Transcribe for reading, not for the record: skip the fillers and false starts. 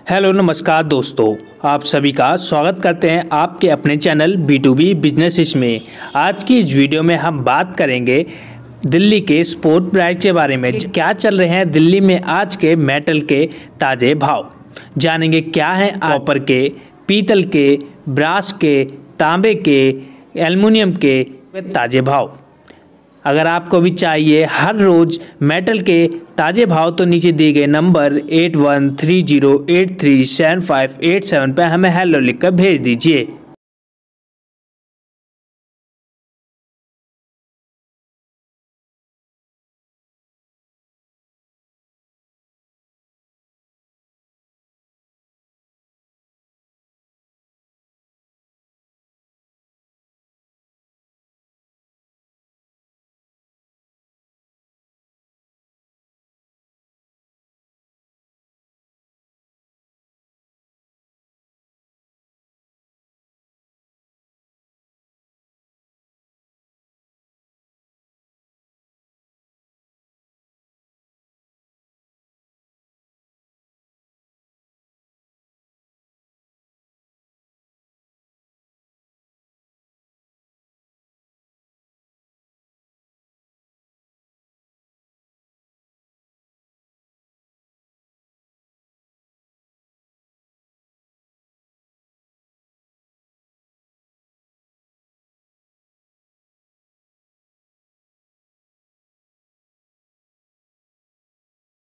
Hello नमस्कार दोस्तों, आप सभी का स्वागत करते हैं आपके अपने चैनल B2B बिजनेस में। आज की इस वीडियो में हम बात करेंगे दिल्ली के स्पॉट प्राइस के बारे में। क्या चल रहे हैं दिल्ली में आज के मेटल के ताज़े भाव, जानेंगे क्या है कॉपर के, पीतल के, ब्रास के, तांबे के, एल्युमिनियम के ताज़े भाव। अगर आपको भी चाहिए हर रोज़ मेटल के ताज़े भाव तो नीचे दिए गए नंबर 8130837587 पर हमें हेलो लिखकर भेज दीजिए।